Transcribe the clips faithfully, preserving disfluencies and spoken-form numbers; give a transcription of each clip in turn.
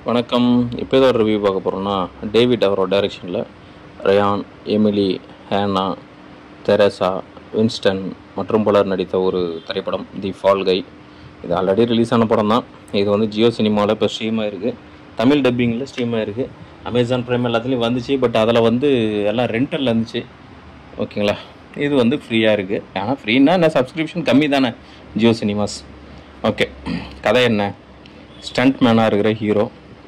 வணக்கம். இப்போ ஏதோ ஒரு ரிவ்யூ பார்க்க போகிறோம்னா, டேவிட் அவரோட டைரக்ஷனில் Ryan, Emily, Hannah, Theresa, Winston மற்றும் பலர் நடித்த ஒரு திரைப்படம் தி ஃபால் கை. இது ஆல்ரெடி ரிலீஸ் ஆன படம் தான். இது வந்து ஜியோ சினிமாவில் இப்போ ஸ்ட்ரீமாக இருக்குது. தமிழ் டப்பிங்கில் ஸ்ட்ரீமாக இருக்குது. அமேசான் ப்ரைம் எல்லாத்துலேயும் வந்துச்சு. பட் அதில் வந்து எல்லாம் ரெண்டலில் இருந்துச்சு. ஓகேங்களா? இது வந்து ஃப்ரீயாக இருக்குது. ஆனால் ஃப்ரீன்னா என்ன, சப்ஸ்கிரிப்ஷன் கம்மி தானே ஜியோ சினிமாஸ். ஓகே, கதை என்ன? ஸ்டண்ட் மேனாக இருக்கிற ஹீரோ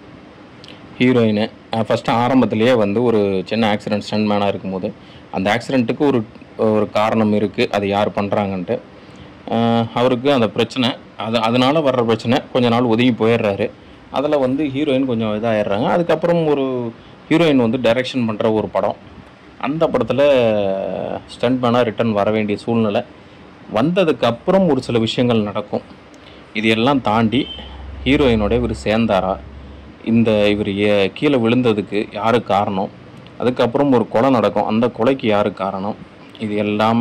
ஹீரோயின் ஃபஸ்ட்டு ஆரம்பத்துலேயே வந்து ஒரு சின்ன ஆக்சிடெண்ட் ஸ்டண்ட் மேனாக இருக்கும்போது அந்த ஆக்சிடெண்ட்டுக்கு ஒரு ஒரு காரணம் இருக்குது. அது யார் பண்ணுறாங்கன்ட்டு அவருக்கு அந்த பிரச்சனை, அது அதனால் வர்ற பிரச்சனை கொஞ்ச நாள் ஒதுங்கி போயிடுறாரு. அதில் வந்து ஹீரோயின் கொஞ்சம் இதாகிடுறாங்க. அதுக்கப்புறம் ஒரு ஹீரோயின் வந்து டைரக்ஷன் பண்ணுற ஒரு படம். அந்த படத்தில் ஸ்டண்ட் மேனாக ரிட்டர்ன் வர வேண்டிய சூழ்நிலை வந்ததுக்கப்புறம் ஒரு சில விஷயங்கள் நடக்கும். இது எல்லாம் தாண்டி ஹீரோயினோட இவர் சேர்ந்தாரா, இந்த இவர் கீழே விழுந்ததுக்கு யார் காரணம், அதுக்கப்புறம் ஒரு கொலை நடக்கும், அந்த கொலைக்கு யார் காரணம், இது எல்லாம்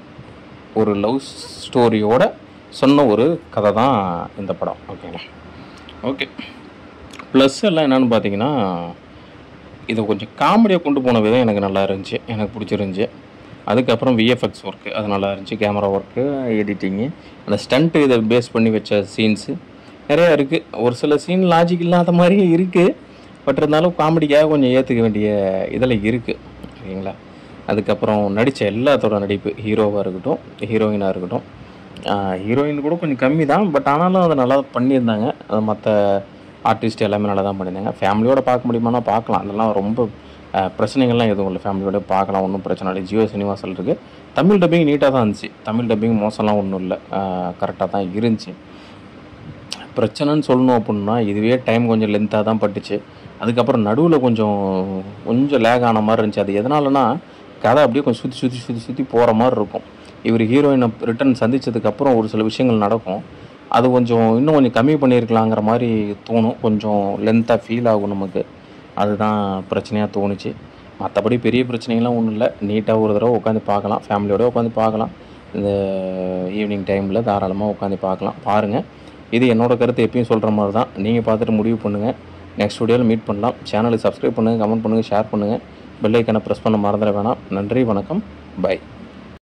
ஒரு லவ் ஸ்டோரியோட சொன்ன ஒரு கதை தான் இந்த படம். ஓகேங்களா? ஓகே, ப்ளஸ் எல்லாம் என்னென்னு பார்த்தீங்கன்னா, இதை கொஞ்சம் காமெடியாக கொண்டு போன விதம் எனக்கு நல்லா இருந்துச்சு, எனக்கு பிடிச்சிருந்துச்சி. அதுக்கப்புறம் விஎஃப்எக்ஸ் ஒர்க்கு அது நல்லா இருந்துச்சு, கேமரா ஒர்க்கு, எடிட்டிங்கு, அந்த ஸ்டண்ட்டு இதை பேஸ் பண்ணி வச்ச சீன்ஸு நிறையா இருக்குது. ஒரு சில சீன் லாஜிக் இல்லாத மாதிரியே இருக்குது. பட் இருந்தாலும் காமெடிக்காக கொஞ்சம் ஏற்றுக்க வேண்டிய இதில் இருக்குது. ஓகேங்களா? அதுக்கப்புறம் நடித்த எல்லாத்தோட நடிப்பு, ஹீரோவாக இருக்கட்டும், ஹீரோயினாக இருக்கட்டும், ஹீரோயின் கூட கொஞ்சம் கம்மி தான். பட் ஆனாலும் அதை நல்லா பண்ணியிருந்தாங்க. அது மற்ற ஆர்டிஸ்ட் எல்லாமே நல்லா தான் பண்ணியிருந்தாங்க. ஃபேமிலியோடு பார்க்க முடியுமானா பார்க்கலாம். அதெல்லாம் ரொம்ப பிரச்சனைகள்லாம் எதுவும் இல்லை, ஃபேமிலியோட பார்க்கலாம், ஒன்றும் பிரச்சனை இல்லை. ஜியோ சினிமாஸில் இருக்குது. தமிழ் டப்பிங் நீட்டாக தான் இருந்துச்சு. தமிழ் டப்பிங் மோசம்லாம் ஒன்றும் இல்லை, கரெக்டாக தான் இருந்துச்சு. பிரச்சனைன்னு சொல்லணும் அப்படின்னா, இதுவே டைம் கொஞ்சம் லென்த்தாக தான் பட்டுச்சு. அதுக்கப்புறம் நடுவில் கொஞ்சம் கொஞ்சம் லேக் ஆன மாதிரி இருந்துச்சு. அது எதனாலனா, கதை அப்படியே கொஞ்சம் சுற்றி சுற்றி சுற்றி சுற்றி போகிற மாதிரி இருக்கும். இவர் ஹீரோயினை ரிட்டர்ன் சந்தித்ததுக்கப்புறம் ஒரு சில விஷயங்கள் நடக்கும். அது கொஞ்சம் இன்னும் கொஞ்சம் கம்மி பண்ணியிருக்கலாங்கிற மாதிரி தோணும். கொஞ்சம் லென்த்தாக ஃபீல் ஆகும் நமக்கு. அதுதான் பிரச்சனையாக தோணுச்சு. மற்றபடி பெரிய பிரச்சனைகள்லாம் ஒன்றும் இல்லை. நீட்டாக ஒரு தடவை உட்காந்து பார்க்கலாம், ஃபேமிலியோடு உட்காந்து பார்க்கலாம். இந்த ஈவினிங் டைமில் தாராளமாக உட்காந்து பார்க்கலாம். பாருங்கள். இது என்னோடய கருத்து, எப்பயும் சொல்கிற மாதிரி தான். நீங்கள் பார்த்துட்டு முடிவு பண்ணுங்கள். நெக்ஸ்ட் வீடியோவில் மீட் பண்ணலாம். சேனலுக்கு சப்ஸ்கிரைப் பண்ணுங்கள், கமெண்ட் பண்ணுங்கள், ஷேர் பண்ணுங்கள். பெல் ஐக்கானை ப்ரெஸ் பண்ண மறந்துட வேணாம். நன்றி, வணக்கம், பை.